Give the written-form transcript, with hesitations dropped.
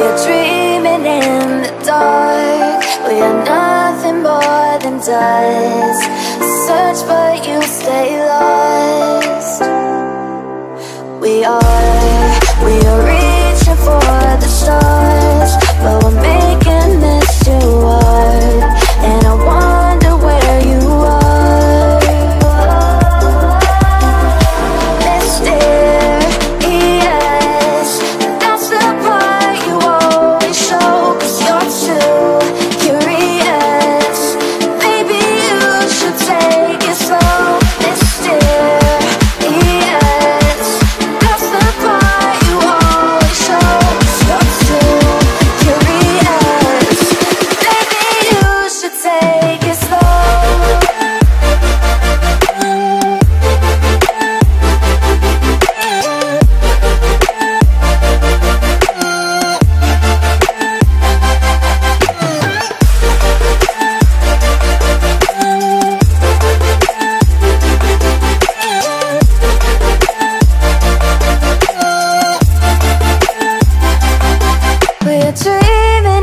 are dreaming in the dark. We are nothing more than dust. Search but you stay lost. We are reaching for the stars, but we're making this too hard. And I wonder where you are. Mysterious, that's the part you always show. 'Cause you're too curious. Maybe you should take it slow. Mysterious, that's the part you always show. 'Cause you're too curious. Maybe you should take it slow. We're dreaming